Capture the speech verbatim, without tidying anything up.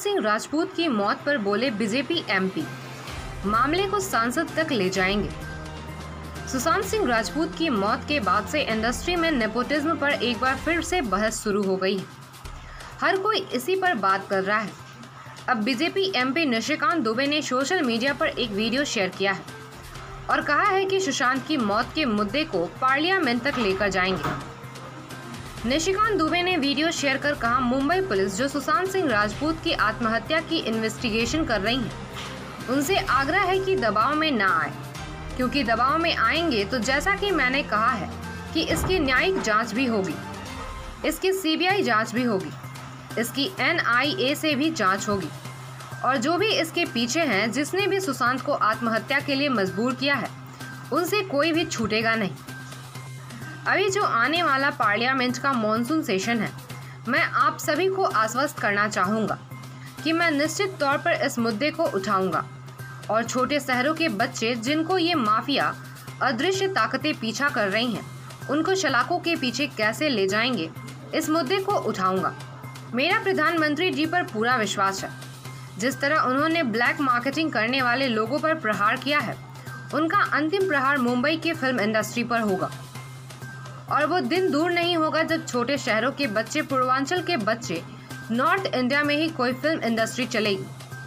सिंह राजपूत की मौत पर बोले बीजेपी एमपी, मामले को सांसद तक ले जाएंगे। सुशांत सिंह राजपूत की मौत के बाद से इंडस्ट्री में नेपोटिज्म पर एक बार फिर से बहस शुरू हो गई है। हर कोई इसी पर बात कर रहा है। अब बीजेपी एमपी निशिकांत दुबे ने सोशल मीडिया पर एक वीडियो शेयर किया है और कहा है कि सुशांत की मौत के मुद्दे को पार्लियामेंट तक लेकर जाएंगे। निशिकांत दुबे ने वीडियो शेयर कर कहा, मुंबई पुलिस जो सुशांत सिंह राजपूत की आत्महत्या की इन्वेस्टिगेशन कर रही है, उनसे आग्रह है कि दबाव में ना आए, क्योंकि दबाव में आएंगे तो जैसा कि मैंने कहा है कि इसकी न्यायिक जांच भी होगी, इसकी सीबीआई जांच भी होगी, इसकी एनआईए से भी जांच होगी और जो भी इसके पीछे हैं, जिसने भी सुशांत को आत्महत्या के लिए मजबूर किया है, उनसे कोई भी छूटेगा नहीं। अभी जो आने वाला पार्लियामेंट का मॉनसून सेशन है, मैं आप सभी को आश्वस्त करना चाहूँगा कि मैं निश्चित तौर पर इस मुद्दे को उठाऊंगा और छोटे शहरों के बच्चे जिनको ये माफिया अदृश्य ताकतें पीछा कर रही हैं, उनको सलाखों के पीछे कैसे ले जाएंगे, इस मुद्दे को उठाऊंगा। मेरा प्रधानमंत्री जी पर पूरा विश्वास है। जिस तरह उन्होंने ब्लैक मार्केटिंग करने वाले लोगों पर प्रहार किया है, उनका अंतिम प्रहार मुंबई की फिल्म इंडस्ट्री पर होगा और वो दिन दूर नहीं होगा जब छोटे शहरों के बच्चे, पूर्वांचल के बच्चे, नॉर्थ इंडिया में ही कोई फिल्म इंडस्ट्री चलेगी।